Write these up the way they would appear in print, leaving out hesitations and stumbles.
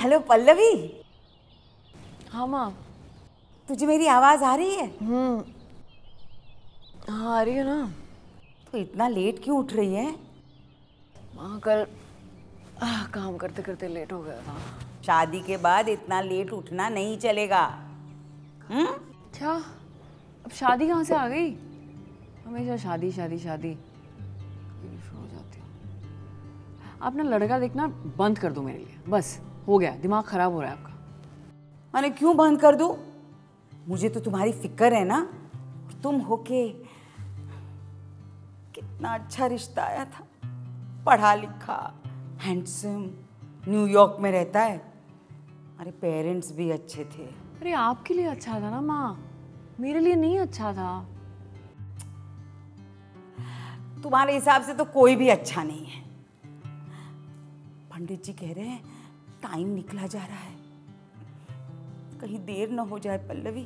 Hello Pallavi. हाँ माँ। तुझे मेरी आवाज आ रही है? हाँ आ रही है ना। तो इतना लेट क्यों उठ रही है? माँ कल काम करते करते लेट हो गया था। शादी के बाद इतना लेट उठना नहीं चलेगा। क्या? अब शादी कहाँ से आ गई? हमेशा शादी शादी शादी हो जाती हूँ। आप ना लड़का देखना बंद कर दो मेरे लिए, बस हो गया, दिमाग खराब हो रहा है आपका। मैंने क्यों बंद कर दूं? मुझे तो तुम्हारी फिक्र है ना। तुम होके कितना अच्छा रिश्ता आया था, पढ़ा लिखा, हैंडसम, न्यूयॉर्क में रहता है। हमारे पेरेंट्स भी अच्छे थे। अरे आपके लिए अच्छा था ना माँ, मेरे लिए नहीं अच्छा था। तुम्हारे हिसाब से तो कोई भी अच्छा नहीं है। पंडित जी कह रहे हैं टाइम निकला जा रहा है, कहीं देर न हो जाए Pallavi.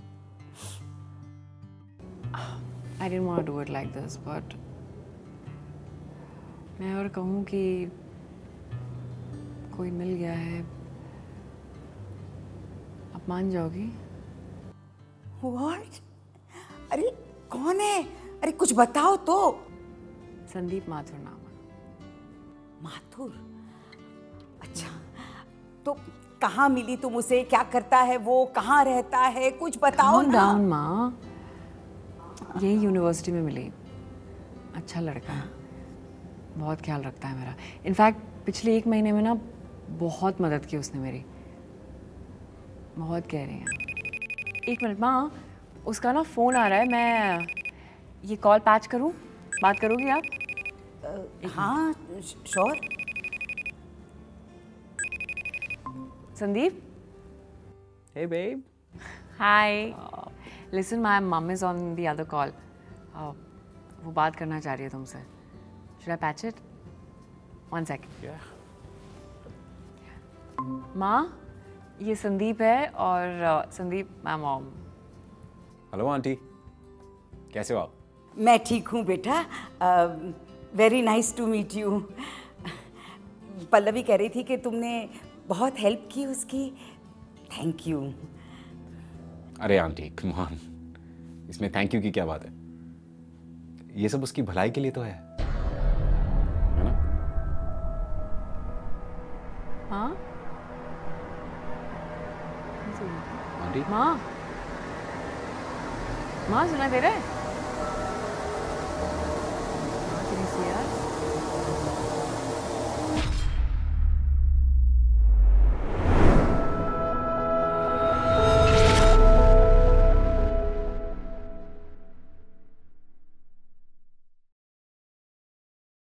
I didn't want to do it like this, but मैं और कहूँ कि कोई मिल गया है, आप मान जाओगी? What? अरे कौन है? अरे कुछ बताओ तो। संदीप माथुर नाम है। माथुर? अच्छा, तो कहाँ मिली तुम उसे? क्या करता है वो? कहाँ रहता है? कुछ बताओ ना। डाउन माँ, यही यूनिवर्सिटी में मिली। अच्छा लड़का है, बहुत ख्याल रखता है मेरा। इनफैक्ट पिछले 1 महीने में ना बहुत मदद की उसने मेरी, बहुत कह रही हैं। 1 मिनट माँ, उसका ना फ़ोन आ रहा है, मैं ये कॉल पैच करूँ? बात करोगी आप? हाँ sure. Sandeep? Hey babe. Hi. Listen, my mom is on the other call. वो बात करना चाह रही है तुमसे. Should I patch it? 1 second. Yeah. माँ, ये संदीप है और Sandeep my mom. Hello aunty, कैसे हो आप? मैं ठीक हूँ बेटा। Very nice to meet you. Pallavi कह रही थी कि तुमने बहुत हेल्प की उसकी। Thank you. अरे आंटी कम ऑन, इसमें थैंक यू की क्या बात है? ये सब उसकी भलाई के लिए तो है ना? हाँ? आंटी माँ? माँ सुना दे रहा है?